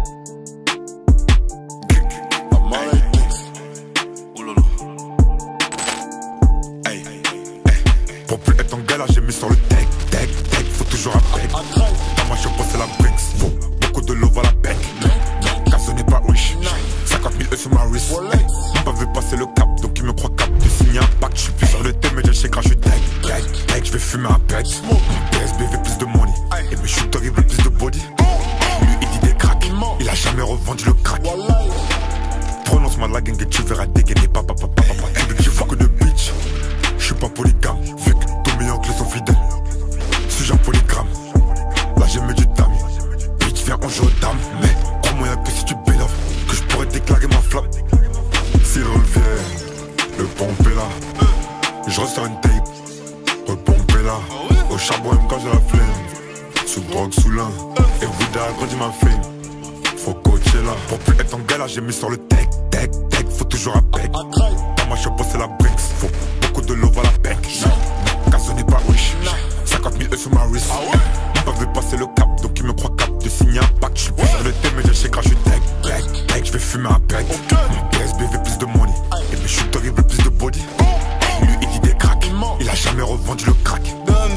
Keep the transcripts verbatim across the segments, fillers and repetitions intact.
Pour plus être en galère, j'ai mis sur le deck, deck, deck, faut toujours un bec. Dans ma chapeau c'est la Brinks, faut beaucoup de love à la bec. Car ce n'est pas riche, cinquante mille E sur ma wrist. Pas vu passer le cap, donc il me croit cap. De signer un pacte, j'suis plus sur le thème, mais j'ai chez grave, j'suis deck, deck, deck, j'vais fumer un pet. P S B veut plus de money, et mes shooters ils veulent plus de body. Lui il dit des cracks, il a jamais revendu le crack. Prononce-moi la gang et tu verras dégainer, papa, papa, papa. Tu veux que j'ai fuck de bitch, j'suis pas polygame, vu que tous mes oncles sont fidèles. Suis-je un polygramme, là j'ai mis du dame. Bitch viens on joue aux dames, mais crois-moi un peu si tu béloves, que je pourrais déclarer ma flamme. S'il revient, le pompe est là. Je ressors une tape, repompe est là. Au charbon même quand j'ai la flemme. Sous drogue, sous l'un, et vous a agrandi ma fame. Faut coacher là, pour plus être en galère j'ai mis sur le deck, deck, deck, faut toujours un bec. Dans ma chapeau c'est la Brinks, faut beaucoup de love à la bec. Car ce n'est pas riche, cinquante mille E sur ma wrist. Pas vu passer le cap, donc il me croit cap. De signer un pacte, j'suis plus sur le thème, mais j'ai chez grave, j'suis deck, deck, deck, j'vais fumer un pet. Mon P S B veut plus de money, et mes shooters ils veulent plus de body. Lui il dit des cracks, il a jamais revendu le crack.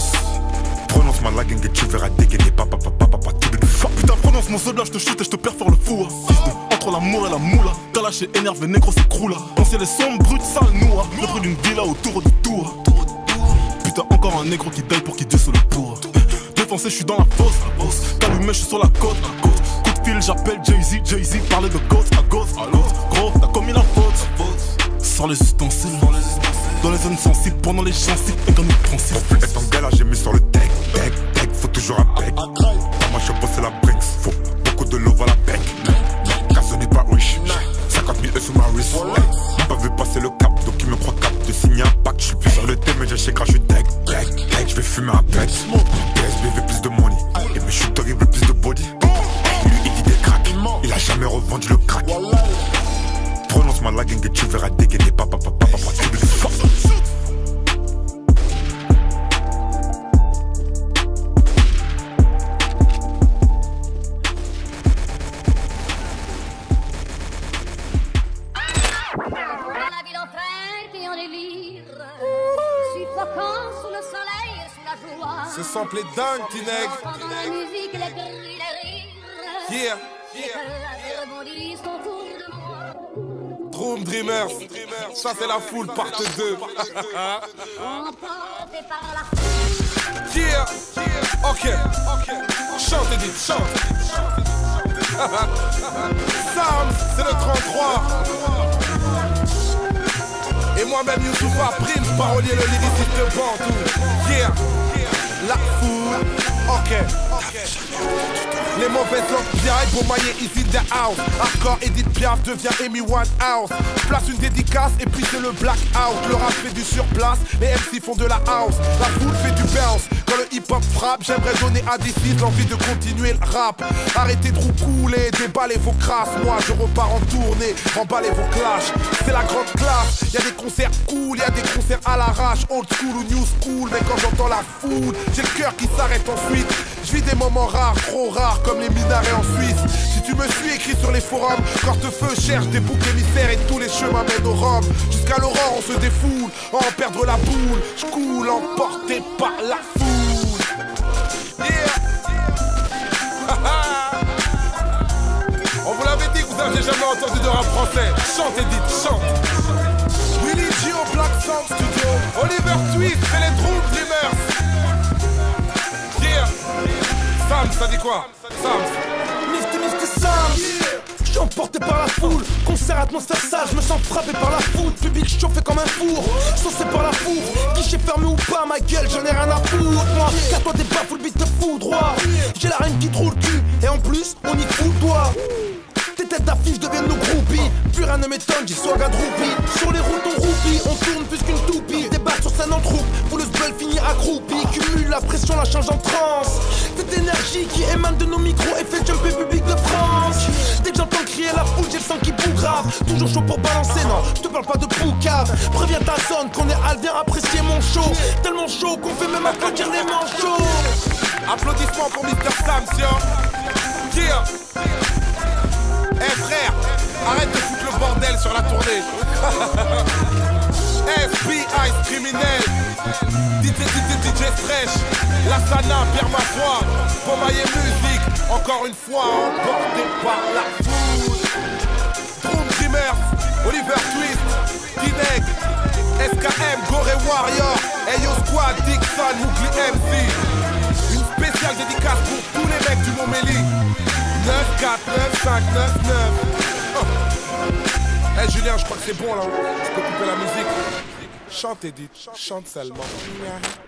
Prononce-moi la gang et tu verras dégainer, papa, papa, papa, tu veux du fuck. Putain, prononce mon soldat, je te chute et je te perfore le fou. Entre l'amour et la moula, t'as lâché énervé, négro, c'est crew là. Mon ciel est sombre, brut, sale, noir. Le prix d'une villa autour du tour. Putain, encore un négro qui daille pour qu'il Dieu se le pour. Défoncé, je suis dans la fosse. T'allumé, je suis sur la côte. Coup de fil, j'appelle Jay-Z, Jay-Z. Parler de ghost à ghost. Gros, t'as commis la faute. Sans les ustensiles, dans les zones sensibles, pendant les gencives et dans nos principes. Pour plus être en galère, j'ai mis sur le deck, deck, deck, faut toujours un bec. Dans ma chapeau c'est la Brinks, faut beaucoup de love à la bec. Car ce n'est pas riche, cinquante mille E sur ma wrist. Pas vu passer le cap, donc il me croit cap. De signer un pacte, j'suis plus sur le thème, mais j'ai chez grave, j'suis deck, deck, deck, j'vais fumer un pet. P S B veut plus de money, et mes shooters ils veulent plus de body. Lui il dit des cracks, il a jamais revendu le crack. Prononce-moi la gang et tu verras dégainer, papa, papa, papa, tu veux du fuck. Ce sample est dingue, petit nègre. Yeah, yeah, Droom Dreamers, ça c'est la foule part deux. Yeah, ok, chante et dites, chante. Sam, c'est le trente-trois. Et moi-même Youssoufa Prince, parolier le lyriciste de Bantou. Yeah, la foule, ok. Les mauvaises langues direct pour mailler ici the house. Hardcore Edith Piaf devient Amy Winehouse. Place une dédicace et puis c'est le blackout. Le rap fait du surplace, les M C font de la house. La foule fait du bounce. Quand le hip hop frappe, j'aimerais donner à des fils l'envie de continuer le rap. Arrêtez de roucouler, déballez vos crasses. Moi je repars en tournée, emballez vos clashs. C'est la grande classe, y'a des concerts cool, y'a des concerts à l'arrache. Old school ou new school, mais quand j'entends la foule, j'ai le cœur qui s'arrête ensuite. Je vis des moments rares, trop rares, comme les minarets en Suisse. Si tu me suis, écrit sur les forums. Cortefeu cherche des boucs émissaires et tous les chemins mènent au Rhum. Jusqu'à l'aurore, on se défoule, à en perdre la boule. J'coule, emporté par la foule. Yeah. On vous l'avait dit que vous n'aviez jamais entendu de rap français. Chante et dites, chante. Willy Gio, Black Sound Studio. Oliver Twist, c'est les Droom Dreamers. Yeah. Sam, ça dit quoi? Sam. Mifty Mifty Sam. Je suis emporté par la foule. Concert, atmosphère sale, je me sens frappé par la foule. Public chauffé comme un four, saucé par la foule. Guichet fermé ou pas, ma gueule, j'en ai rien à foutre. Moi, car toi t'es pas full beat, te fous droit. J'ai la reine qui te roule le cul, et en plus, on y fout toi. Tes têtes d'affiche deviennent nos groupies. Plus rien ne m'étonne, j'y swag à droupi. Sur les routes on roupie, on tourne plus qu'une toupie. Débarque sur scène en troupe, vous le sbeul finir accroupi. Cumule la pression, la change en transe. Cette énergie qui émane de nos micros et fait jumper public de France. Dès que j'entends crier la foule, j'ai le sang qui boue grave. Toujours chaud pour balancer, non, je te parle pas de poucave. Préviens ta zone qu'on est hal, viens apprécier mon show. Tellement chaud qu'on fait même applaudir les manchots. Applaudissements pour mister Sam, tiens. Yeah. criminel sur la tournée. F B I criminel. D J D J Stretch. La Sana, Pierre ma foi. Pomailler musique. Encore une fois, emporté par la foule. Drum Dreamers. Oliver Twist. Dineg. S K M, Goré Warrior. Ayo Squad, Dixon, Mougli M C. Une spéciale dédicace pour tous les mecs du Montméli. neuf quatre neuf cinq neuf neuf. Oh. Hey Julien, je crois que c'est bon là. Je peux couper la musique. Chante Edith, chante seulement.